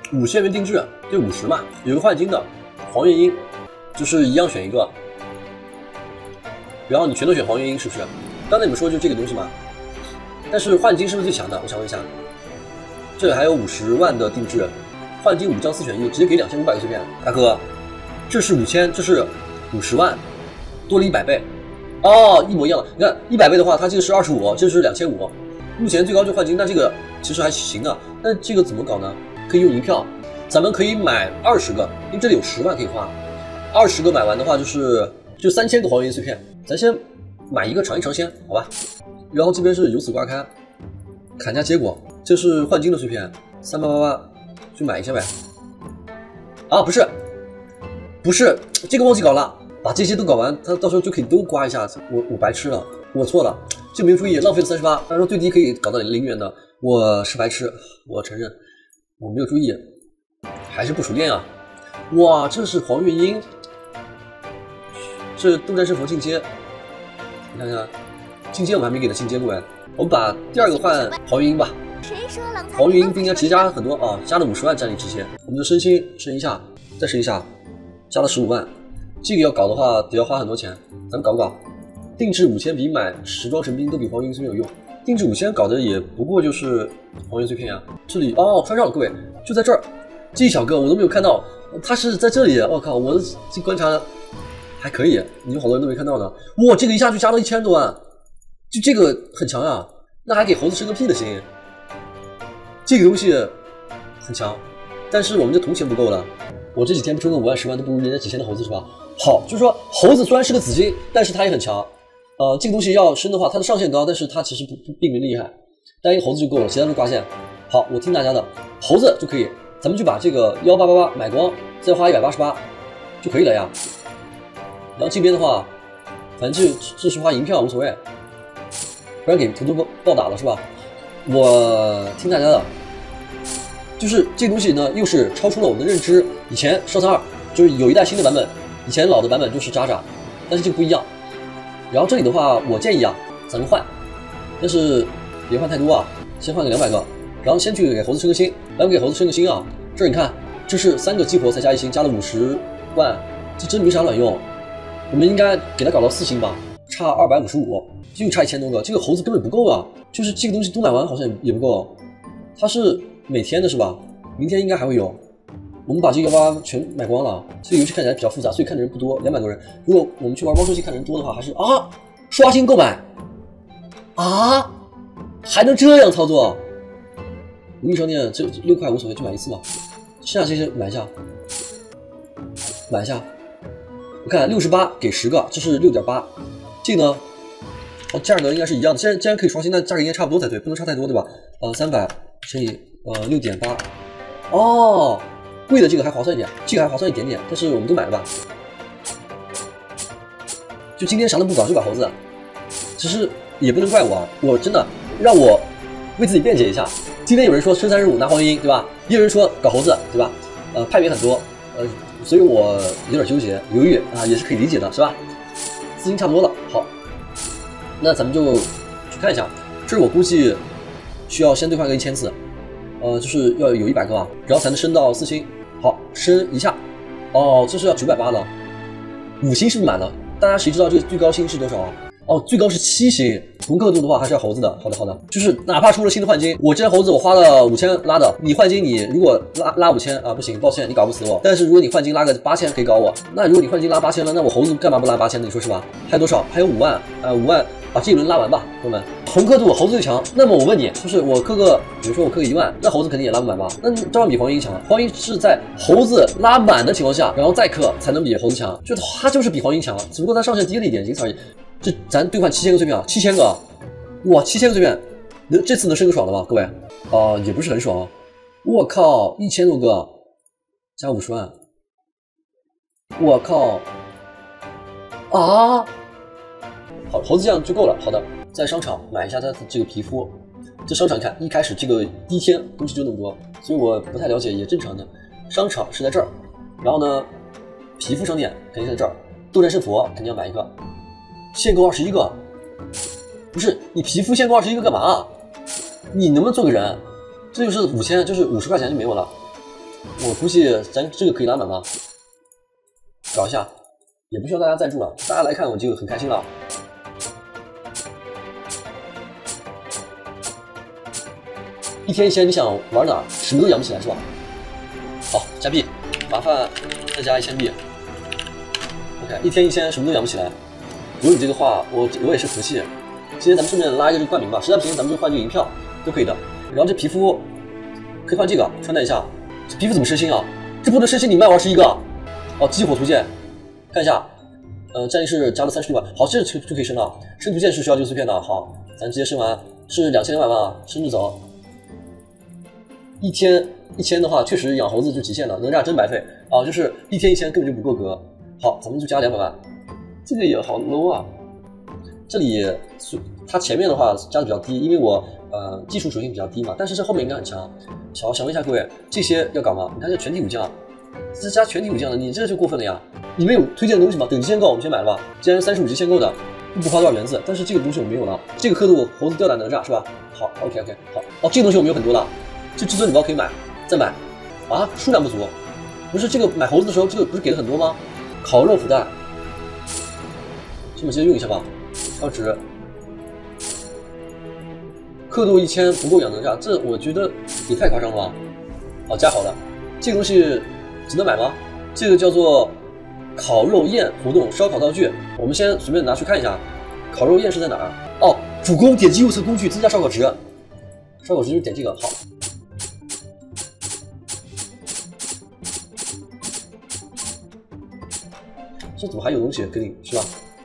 5000元定制，就50嘛，有个换金的黄月鹰，就是一样选一个，然后你全都选黄月鹰是不是？刚才你们说就这个东西嘛，但是换金是不是最强的？我想问一下，这里还有50万的定制，换金5张4选1，直接给2500个碎片，大哥，这是5000，这是50万，多了100倍，哦，一模一样的。你看100倍的话，它这个是25，这是2500，目前最高就换金，那这个其实还行的。那这个怎么搞呢？可以用银票，咱们可以买20个，因为这里有10万可以花，20个买完的话就3000个黄金碎片，咱先买一个尝一尝先，好吧？然后这边是由此刮开，砍价结果，这是换金的碎片，3888，去买一下呗。啊，不是，这个忘记搞了，把这些都搞完，他到时候就可以都刮一下。我白痴了，我错了，这没有注意，浪费了38。他说最低可以搞到0元的，我是白痴，我承认我没有注意，还是不熟练啊。哇，这是黄月鹰，这斗战胜佛进阶，你看看进阶我们还没给他进阶过哎。我们把第2个换黄月鹰吧。黄月鹰不应该直接加很多啊，加了50万战力值钱。我们的升星升一下，再升一下，加了15万。这个要搞的话得要花很多钱，咱们搞不搞？定制5000比买10装神兵都比黄月鹰碎片有用。定制5000搞的也不过就是黄金碎片呀。这里哦，穿上了，各位就在这儿，这一小个我都没有看到，他是在这里。我靠，我这观察还可以，有好多人都没看到呢。哇，这个一下就加了1000多万，就这个很强啊。那还给猴子升个屁的心，这个东西很强，但是我们这铜钱不够了。我这几天不充个5万10万都不如人家几千的猴子是吧？好，就是说猴子虽然是个紫金，但是它也很强。这个东西要升的话，它的上限高，但是它其实并没厉害，单一个猴子就够了，其他都挂线。好，我听大家的，猴子就可以，咱们就把这个1888买光，再花188就可以了呀。然后这边的话，反正这是花银票无所谓，不然给图图暴打了是吧？我听大家的，就是这个东西呢，又是超出了我们的认知。以前烧残2就是有一代新的版本，以前老的版本就是渣渣，但是这个不一样。然后这里的话，我建议啊，咱们换，但是别换太多啊，先换个200个，然后先去给猴子升个星，咱们给猴子升个星啊。这儿你看，这是3个激活才加1星，加了50万，这真没啥卵用。我们应该给他搞到4星吧，差255，又差1000多个，这个猴子根本不够啊。就是这个东西都买完好像也不够，它是每天的是吧？明天应该还会有。我们把这个188全买光了，这个游戏看起来比较复杂，所以看的人不多，200多人。如果我们去玩猫捉鸡看的人多的话，还是啊刷新购买啊，还能这样操作？无印商店这6块无所谓，就买一次嘛。剩下这些买一下，买一下。我看68给10个，这是6.8，这个呢，价格应该是一样的。既然可以刷新，那价格应该差不多才对，不能差太多，对吧？300乘以6.8，哦。贵的这个还划算一点，这个还划算一点点，但是我们都买了吧。就今天啥都不搞就把猴子，其实也不能怪我啊，我真的让我为自己辩解一下。今天有人说升35拿黄金，对吧？也有人说搞猴子，对吧？派别很多，所以我有点纠结犹豫啊，也是可以理解的，是吧？资金差不多了，好，那咱们就去看一下。这是我估计需要先兑换个1000次。就是要有100个啊，然后才能升到4星。好，升一下，哦，这是要980了，5星是不是满了？大家谁知道这个最高星是多少啊？哦，最高是7星。同刻度的话还是要猴子的。好的，就是哪怕出了新的换金，我这猴子我花了5000拉的，你换金你如果拉5000啊，不行，抱歉，你搞不死我。但是如果你换金拉个8000可以搞我，那如果你换金拉8000了，那我猴子干嘛不拉8000呢？你说是吧？还有多少？还有5万，5万。把这一轮拉完吧，朋友们。同刻度猴子最强，那么我问你，就是我氪个，比如说我氪个1万，那猴子肯定也拉不满吧？那照样比黄金强。黄金是在猴子拉满的情况下，然后再氪才能比猴子强，就它就是比黄金强，只不过它上限低了一点，仅此而已。这咱兑换7000个碎片啊，7000个，哇，7000个碎片，这次能升个爽了吧，各位？也不是很爽。我靠，1000多个加50万，我靠，啊！好，猴子这样就够了。好的，在商场买一下它的这个皮肤。这商场看一开始这个第一天东西就那么多，所以我不太了解，也正常的。商场是在这儿，然后呢，皮肤商店肯定在这儿。斗战胜佛肯定要买一个，限购21个。不是你皮肤限购21个干嘛？你能不能做个人？这就是5000，就是50块钱就没有了。 我估计咱这个可以拉满吧？搞一下，也不需要大家赞助了，大家来看我就很开心了。一天一千，你想玩哪？什么都养不起来是吧？好，加币，麻烦再加1000币。OK， 一天1000，什么都养不起来。有你这个话，我也是服气。今天咱们顺便拉一个这个冠名吧，实在不行咱们就换这个银票都可以的。然后这皮肤可以换这个穿戴一下。这皮肤怎么升星啊？这不能升星，你卖玩11个。哦，激活图鉴，看一下。战力是加了36万，好，这就可以升了。升图鉴是需要这个碎片的，好，咱直接升完是2200万啊，升着走。一天1000的话，确实养猴子就极限了，哪吒真白费啊！就是一天1000根本就不够格。好，咱们就加200万，这个也好 low 啊。这里它前面的话加的比较低，因为我技术属性比较低嘛，但是这后面应该很强。想问一下各位，这些要搞吗？你看这全体武将，这加全体武将的，你这就过分了呀！你们有推荐的东西吗？等级限购，我们先买了吧。既然35级限购的，不花多少元子，但是这个东西我没有了。这个刻度猴子吊胆哪吒是吧？好 ，OK， 好。哦，这个东西我们有很多了。这至尊礼包可以买，再买啊，数量不足。不是这个买猴子的时候，这个不是给了很多吗？烤肉福袋，这么直接用一下吧。超值，刻度1000不够养哪吒，这我觉得也太夸张了吧。好，加好了，这个东西值得买吗？这个叫做烤肉宴活动烧烤道具，我们先随便拿去看一下。烤肉宴是在哪儿？哦，主攻点击右侧工具增加烧烤值，烧烤值就点这个好。这怎么还有东西给你是吧？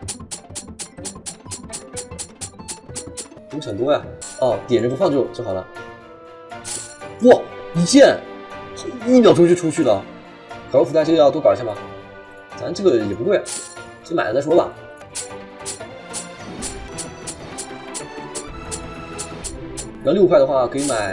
东西很多呀。哦，点着不放就好了。哇，一键1秒钟就出去了。烤肉福袋这个要多搞一下吗？咱这个也不贵，先买了再说吧。然后6块的话可以买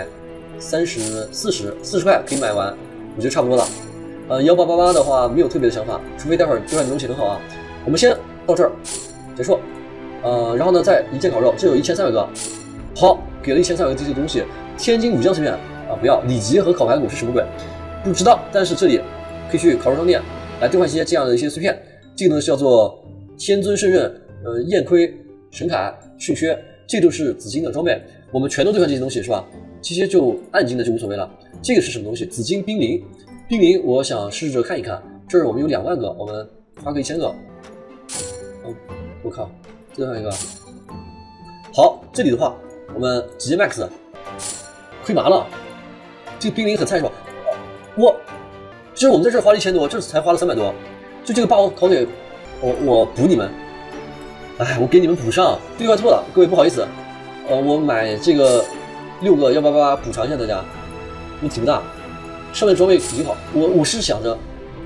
40块可以买完，我觉得差不多了。1888的话没有特别的想法，除非待会儿兑换的东西很好啊。我们先到这儿结束。然后呢，再一键烤肉，这有1300个，好，给了1300个这些东西。天津武将碎片啊，不要。里脊和烤排骨是什么鬼？不知道，但是这里可以去烤肉商店来兑换一些这样的一些碎片。这个呢是叫做天尊圣刃、燕盔、神铠、迅靴，这都是紫金的装备，我们全都兑换这些东西是吧？这些就暗金的就无所谓了。这个是什么东西？紫金冰灵。冰灵，我想试着看一看。这儿我们有2万个，我们花个1000个。哦，我靠，最后一个。好，这里的话，我们直接 max， 亏麻了。这个冰灵很菜是吧？我，其实我们在这儿花了1000多，这才花了300多。就这个把我考给我补你们。哎，我给你们补上，兑换错了，各位不好意思。我买这个6个1888补偿一下大家，问题不大。上面装备已经好，我是想着，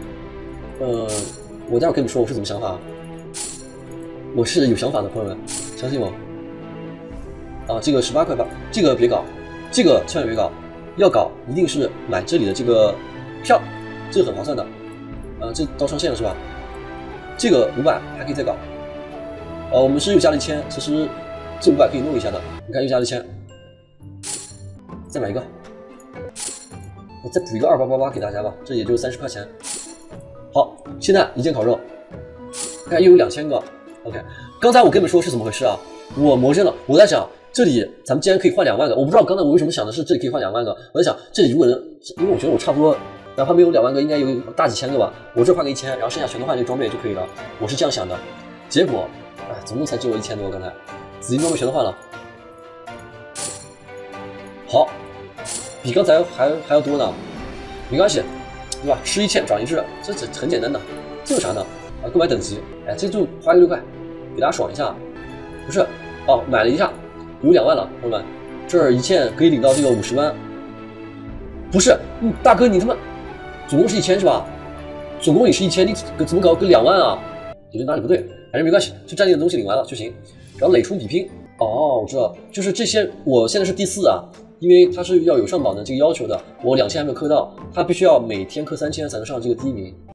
我待会儿跟你们说我是怎么想法，我是有想法的，朋友们，相信我。啊，这个18块8，这个别搞，这个千万别搞，要搞一定是买这里的这个票，这个很划算的。这到上线了是吧？这个500还可以再搞。我们是又加了1000，其实这500可以弄一下的，你看又加了1000，再买一个。我再补一个2888给大家吧，这也就30块钱。好，现在一键烤肉，看又有2000个。OK， 刚才我跟你们说是怎么回事啊？我魔怔了，我在想这里咱们竟然可以换2万个，我不知道刚才我为什么想的是这里可以换2万个。我在想这里如果能，因为我觉得我差不多，哪怕没有2万个，应该有大几千个吧。我这换个1000，然后剩下全都换这个装备就可以了。我是这样想的，结果，总共才只有1000多。刚才紫金装备全都换了，好。比刚才还要多呢，没关系，对吧？吃一堑长一智，这很简单的，这有啥呢？购买等级，哎，这就花个6块，给大家爽一下。不是，买了一下，有2万了，朋友们，这儿一堑可以领到这个50万。不是，大哥你他妈，总共是1000是吧？总共也是1000，你怎么搞个2万啊？你觉得哪里不对？反正没关系，就战力的东西领完了就行。然后累冲比拼，我知道，就是这些，我现在是第4啊。因为它是要有上榜的这个要求的，我2000还没有氪到，它必须要每天氪3000才能上这个第1名。